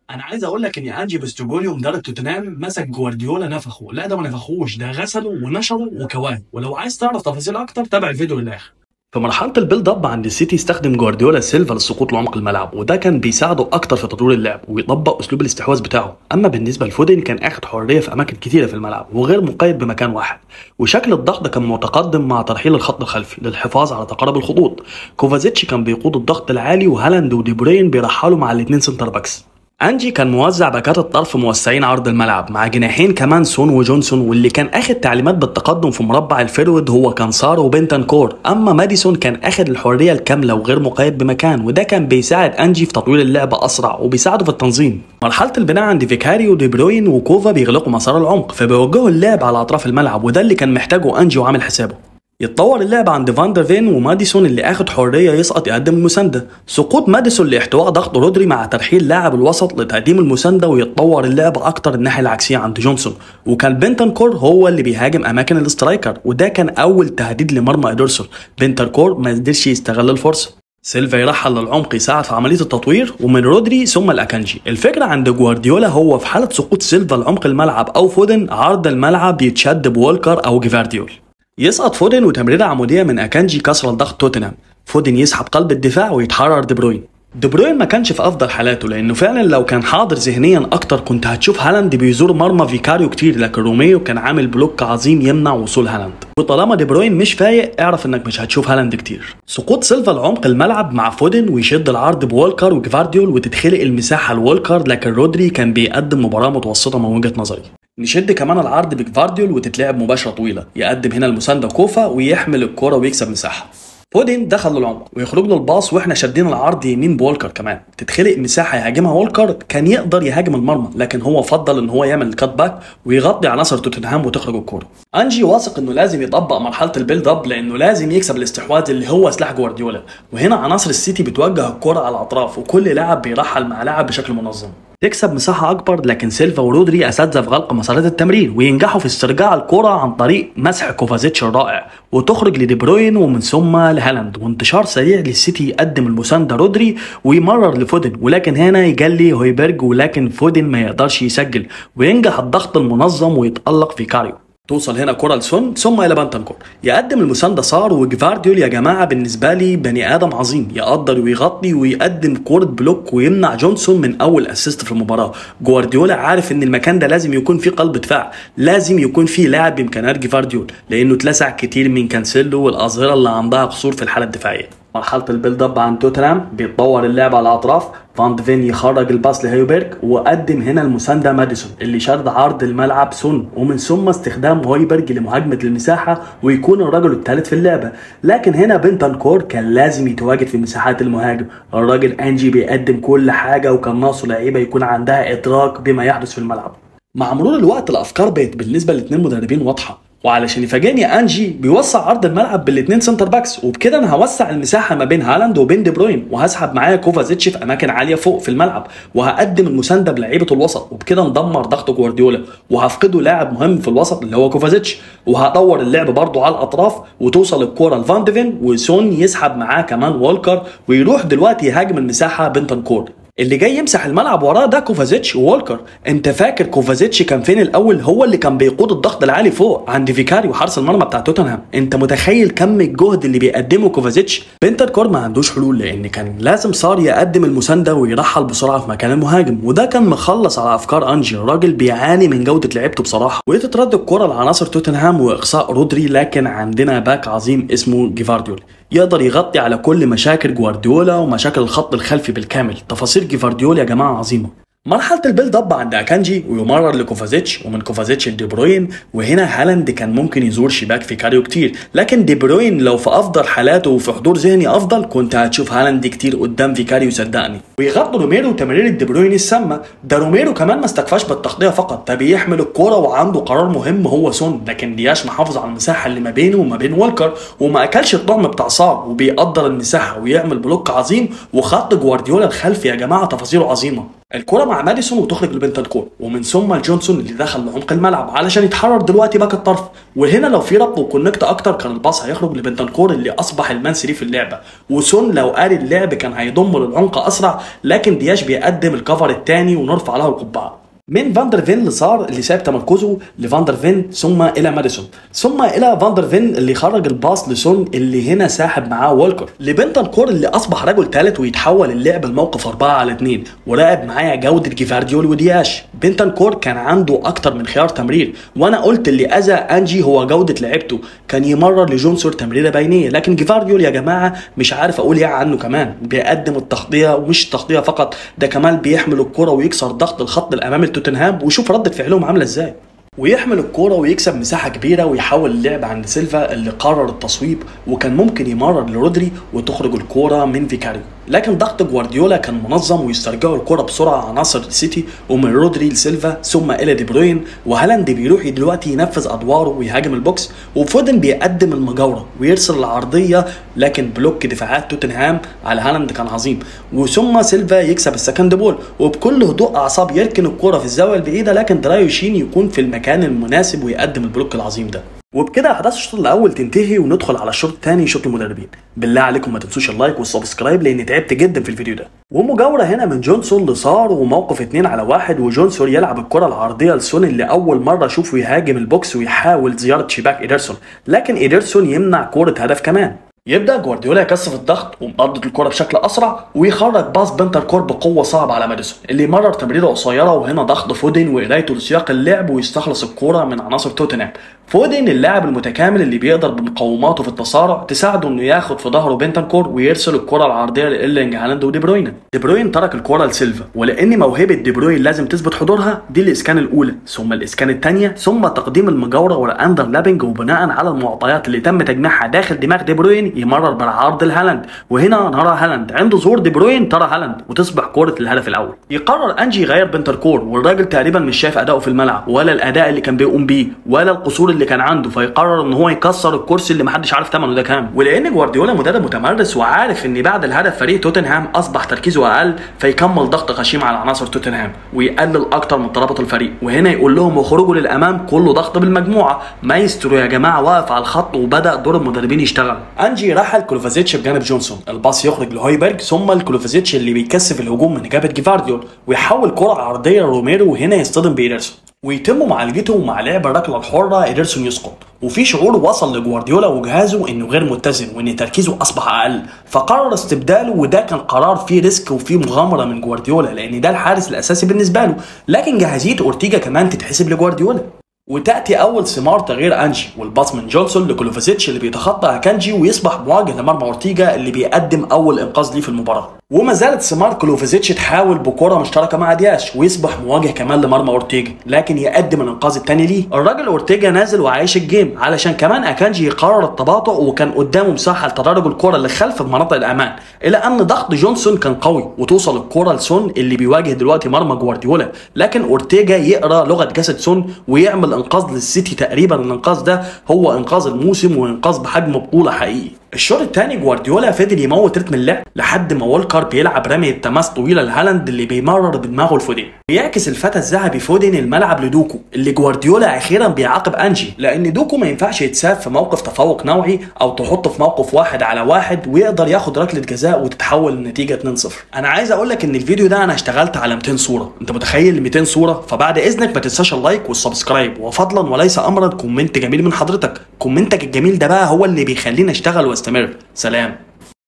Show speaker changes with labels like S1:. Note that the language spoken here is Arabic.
S1: انا عايز اقول لك ان انجي بوستوجوليو مدرب توتنهام مسك جوارديولا نفخه، لا ده ما نفخوش، ده غسله ونشره وكواه. ولو عايز تعرف تفاصيل اكتر تابع الفيديو للاخر. في مرحلة البيلد اب عند السيتي استخدم جوارديولا سيلفا للسقوط لعمق الملعب، وده كان بيساعده اكتر في تطوير اللعب ويطبق اسلوب الاستحواذ بتاعه. اما بالنسبة لفودن كان اخد حرية في اماكن كتيرة في الملعب وغير مقيد بمكان واحد، وشكل الضغط كان متقدم مع ترحيل الخط الخلفي للحفاظ على تقارب الخطوط. كوفازيتش كان بيقود الضغط العالي، وهالاند ودي بروين بيرحلوا مع الاثنين سنتر باكس. انجي كان موزع باكات الطرف موسعين عرض الملعب مع جناحين كمان سون وجونسون، واللي كان اخد تعليمات بالتقدم في مربع الفيرود هو كان سار وبنتنكور. اما ماديسون كان اخد الحريه الكامله وغير مقيد بمكان، وده كان بيساعد انجي في تطوير اللعبه اسرع وبيساعده في التنظيم. مرحله البناء عند فيكاري ودي بروين وكوفا بيغلقوا مسار العمق، فبيوجهوا اللعب على اطراف الملعب، وده اللي كان محتاجه انجي وعامل حسابه. يتطور اللعب عند فاندر فين وماديسون اللي اخد حريه يسقط يقدم المسانده. سقوط ماديسون لاحتواء ضغط رودري مع ترحيل لاعب الوسط لتقديم المسانده، ويتطور اللعب اكتر الناحيه العكسيه عند جونسون. وكان بنتنكور هو اللي بيهاجم اماكن الاسترايكر، وده كان اول تهديد لمرمى ادرسون. بنتنكور ما قدرش يستغل الفرصه. سيلفا يرحل للعمق يساعد في عمليه التطوير، ومن رودري ثم الاكانجي. الفكره عند جوارديولا هو في حاله سقوط سيلفا لعمق الملعب او فودن، عرض الملعب يتشد بوالكر او جيفارديول. يسقط فودن وتمريره عموديه من اكانجي كسر الضغط توتنهام. فودن يسحب قلب الدفاع ويتحرر دي بروين. دي بروين ما كانش في افضل حالاته، لانه فعلا لو كان حاضر ذهنيا اكتر كنت هتشوف هالاند بيزور مرمى فيكاريو كتير، لكن روميو كان عامل بلوك عظيم يمنع وصول هالاند. وطالما دي بروين مش فايق اعرف انك مش هتشوف هالاند كتير. سقوط سيلفا لعمق الملعب مع فودن ويشد العرض بوالكر وجفارديول وتتخلق المساحه لوالكر، لكن رودري كان بيقدم مباراه متوسطه من وجهه نظري. نشد كمان العرض بجفارديول وتتلعب مباشره طويله، يقدم هنا المسانده كوفا ويحمل الكره ويكسب مساحه. فودن دخل للعمق ويخرج له الباص، واحنا شادين العرض يمين بولكر كمان، تتخلق مساحه يهاجمها وولكر. كان يقدر يهاجم المرمى، لكن هو فضل ان هو يعمل الكات باك ويغطي عناصر توتنهام وتخرج الكوره. انجي واثق انه لازم يطبق مرحله البيلد اب، لانه لازم يكسب الاستحواذ اللي هو سلاح جوارديولا. وهنا عناصر السيتي بتوجه الكره على الاطراف، وكل لاعب بيرحل مع لاعب بشكل منظم تكسب مساحة أكبر. لكن سيلفا ورودري أساتذة في غلق مسارات التمرير، وينجحوا في استرجاع الكرة عن طريق مسح كوفازيتش الرائع، وتخرج لدي بروين ومن ثم لهالاند، وانتشار سريع للسيتي يقدم المساندة رودري ويمرر لفودن، ولكن هنا يجلي هويبرج، ولكن فودن ما يقدرش يسجل، وينجح الضغط المنظم ويتألق في كاريو. توصل هنا كرة لسون ثم الى بنتنكور، يقدم المسانده صار. وجفارديول يا جماعه بالنسبه لي بني ادم عظيم، يقدر ويغطي ويقدم كرة بلوك ويمنع جونسون من اول اسيست في المباراه. جوارديولا عارف ان المكان ده لازم يكون فيه قلب دفاع، لازم يكون فيه لاعب بامكانيات جفارديول، لانه اتلسع كتير من كانسيلو والاظهره اللي عندها قصور في الحاله الدفاعيه. مرحله البيلد اب عن توتنهام بيتطور اللعب على الاطراف. فان ديفين يخرج الباس لهيوبرج، وقدم هنا المسانده ماديسون اللي شرد عرض الملعب سون، ومن ثم استخدام هويبرج لمهاجمه المساحه ويكون الرجل الثالث في اللعبه. لكن هنا بنتنكور كان لازم يتواجد في مساحات المهاجم. الراجل انجي بيقدم كل حاجه، وكان ناقصه لعيبه يكون عندها ادراك بما يحدث في الملعب. مع مرور الوقت الافكار بقت بالنسبه للاثنين مدربين واضحه، وعلشان يفاجئني انجي بيوسع عرض الملعب بالاثنين سنتر باكس، وبكده انا هوسع المساحه ما بين هالاند وبين دي بروين، وهسحب معايا كوفازيتش في اماكن عاليه فوق في الملعب، وهقدم المسانده بلعيبه الوسط، وبكده ندمر ضغط جوارديولا، وهفقده لاعب مهم في الوسط اللي هو كوفازيتش، وهطور اللعب برضه على الاطراف، وتوصل الكوره لفان ديفين وسون يسحب معاه كمان وولكر، ويروح دلوقتي يهاجم المساحه بنتنكور. اللي جاي يمسح الملعب وراه ده كوفازيتش وولكر. انت فاكر كوفازيتش كان فين الاول؟ هو اللي كان بيقود الضغط العالي فوق عند فيكاري وحارس المرمى بتاع توتنهام. انت متخيل كم الجهد اللي بيقدمه كوفازيتش؟ بنتنكور ما عندوش حلول، لان كان لازم صار يقدم المسانده ويرحل بسرعه في مكان المهاجم، وده كان مخلص على افكار انجي. الراجل بيعاني من جوده لعيبته بصراحه، ويترد الكره لعناصر توتنهام واقصاء رودري. لكن عندنا باك عظيم اسمه جيفارديول يقدر يغطي على كل مشاكل جوارديولا ومشاكل الخط الخلفي بالكامل. تفاصيل جيفارديول يا جماعه عظيمه. مرحله البيلد اب عند اكانجي ويمرر لكوفازيتش، ومن كوفازيتش لدي بروين. وهنا هالاند كان ممكن يزور شباك فيكاريو كتير، لكن دي بروين لو في افضل حالاته وفي حضور ذهني افضل كنت هتشوف هالاند كتير قدام فيكاريو صدقني. ويغطي روميرو تمرير دي بروين السامه. ده روميرو كمان ما استكفاش بالتغطيه فقط، ده بيحمل الكوره وعنده قرار مهم هو سون، لكن دياش محافظ على المساحه اللي ما بينه وما بين وولكر، وما اكلش الطعم بتاع صار، وبيقدر المساحه ويعمل بلوك عظيم. وخط جوارديولا الخلفي يا جماعه تفاصيله عظيمه. الكرة مع ماديسون وتخرج لبنتنكور، ومن ثم لجونسون اللي دخل لعمق الملعب علشان يتحرر دلوقتي باك الطرف. وهنا لو في ربط وكونكت اكتر كان الباص هيخرج لبنتنكور اللي اصبح المان 3 في اللعبه، وسون لو قاري اللعب كان هيضم للعمق اسرع، لكن دياش بيقدم الكفر الثاني ونرفع له القبعه. من فاندر فين لصار اللي ساب تمركزه لفاندر فين ثم الى ماديسون ثم الى فاندر فين اللي خرج الباص لسون اللي هنا ساحب معاه وولكر لبنتنكور اللي اصبح رجل ثالث ويتحول اللعب الموقف 4-2. وراقب معايا جوده جيفارديول ودياش. بنتنكور كان عنده اكتر من خيار تمرير، وانا قلت اللي اذى انجي هو جوده لعبته، كان يمرر لجونسون تمريره بينيه، لكن جيفارديول يا جماعه مش عارف اقول ايه عنه، كمان بيقدم التغطيه، ومش التغطيه فقط ده كمان بيحمل الكره ويكسر ضغط الخط الامامي توتنهام، وشوف ردة فعلهم عامله ازاي. ويحمل الكوره ويكسب مساحه كبيره ويحول اللعب عند سيلفا اللي قرر التصويب، وكان ممكن يمرر لرودري وتخرج الكوره من فيكاريو، لكن ضغط جوارديولا كان منظم ويسترجعوا الكوره بسرعه عناصر السيتي، ومن رودري لسيلفا ثم الى دي بروين، وهالاند بيروح دلوقتي ينفذ ادواره ويهاجم البوكس، وفودن بيقدم المجاوره ويرسل العرضيه، لكن بلوك دفاعات توتنهام على هالاند كان عظيم، وثم سيلفا يكسب السكند بول وبكل هدوء اعصاب يركن الكوره في الزاويه البعيده، لكن درايو شين يكون في المكان المناسب ويقدم البلوك العظيم ده. وبكده احداث الشوط الاول تنتهي وندخل على الشوط الثاني شوط المدربين. بالله عليكم ما تنسوش اللايك والسبسكرايب لاني تعبت جدا في الفيديو ده. ومجاوره هنا من جونسون لصار وموقف 2-1، وجونسون يلعب الكره العرضيه لسون اللي اول مره اشوفه يهاجم البوكس ويحاول زياره شباك إيدرسون، لكن إيدرسون يمنع كوره هدف كمان. يبدا جوارديولا يكثف الضغط ومقضي الكره بشكل اسرع ويخرج باص بنتنكور بقوه صعبه على ماديسون اللي مرر تمريره قصيره، وهنا ضغط فودن وقرايته لسياق اللعب ويستخلص الكره من عناصر توتنهام. فودن اللاعب المتكامل اللي بيقدر بمقوماته في التسارع تساعده انه ياخد في ظهره بنتنكور ويرسل الكره العرضيه لإيرلينج هالاند ودي بروين. دي بروين ترك الكره لسيلفا، ولان موهبه دي بروين لازم تثبت حضورها، دي الاسكان الاولى ثم الاسكان الثانيه ثم تقديم المجاوره والاندر لابنج، وبناء على المعطيات اللي تم تجميعها داخل دماغ دي بروين يمرر بالعرض لهالاند، وهنا نرى هالاند عند ظهور دي بروين ترى هالاند وتصبح كره الهدف الاول. يقرر انجي يغير بنتنكور والراجل تقريبا مش شايف اداؤه في الملعب ولا الاداء اللي كان بيقوم بيه ولا القصور اللي كان عنده، فيقرر ان هو يكسر الكرسي اللي محدش عارف ثمنه ده كام. ولان جوارديولا مدرب متمرس وعارف ان بعد الهدف فريق توتنهام اصبح تركيزه اقل، فيكمل ضغط غشيم على عناصر توتنهام ويقلل اكتر من ترابط الفريق، وهنا يقول لهم اخرجوا للامام كله ضغط بالمجموعه، مايسترو يا جماعه واقف على الخط، وبدا دور المدربين يشتغل. انجي رحل كلوفازيتش بجانب جونسون، الباص يخرج لهويبرج ثم الكلوفازيتش اللي بيكثف الهجوم من جبهه جيفارديول ويحول كره عرضيه لروميرو، وهنا يصطدم بإيدرسون ويتم معالجته، ومع لعب الركله الحره إيدرسون يسقط، وفي شعور وصل لجوارديولا وجهازه انه غير متزن وان تركيزه اصبح اقل، فقرر استبداله، وده كان قرار فيه ريسك وفيه مغامره من جوارديولا لان ده الحارس الاساسي بالنسبه له، لكن جاهزيه اورتيجا كمان تتحسب لجوارديولا. وتاتي اول ثمار تغيير انجي والباص من جونسون لكلوفازيتش اللي بيتخطى اكانجي ويصبح مواجه لمرمى اورتيجا اللي بيقدم اول انقاذ ليه في المباراه. وما زالت ثمار كلوفازيتش تحاول بكره مشتركه مع دياش ويصبح مواجه كمان لمرمى اورتيجا، لكن يقدم الانقاذ الثاني ليه. الراجل اورتيجا نازل وعايش الجيم علشان كمان اكانجي يقرر التباطؤ، وكان قدامه مساحه لتدرج الكره اللي خلف مناطق الامان، الى ان ضغط جونسون كان قوي وتوصل الكره لسون اللي بيواجه دلوقتي مرمى جوارديولا، لكن اورتيجا يقرا لغه جسد سون ويعمل انقاذ للسيتي. تقريبا الانقاذ ده هو انقاذ الموسم وانقاذ بحجم بطوله حقيقي. الشوط الثاني جوارديولا فضل يموت رتم اللعب لحد ما وولكر بيلعب رميه تماس طويله لهالاند اللي بيمرر بدماغه لفودن، بيعكس الفتى الذهبي فودن الملعب لدوكو اللي جوارديولا اخيرا بيعاقب انجي، لان دوكو ما ينفعش يتساب في موقف تفوق نوعي او تحطه في موقف 1-على-1 ويقدر ياخد ركله جزاء وتتحول النتيجه 2-0. انا عايز اقول لك ان الفيديو ده انا اشتغلت على 200 صوره، انت متخيل 200 صوره؟ فبعد اذنك ما تنساش اللايك والسبسكرايب، وفضلا وليس امرا كومنت جميل من حضرتك، كومنتك الجميل ده بقى هو اللي بيخليني اشتغل واستمر. سلام.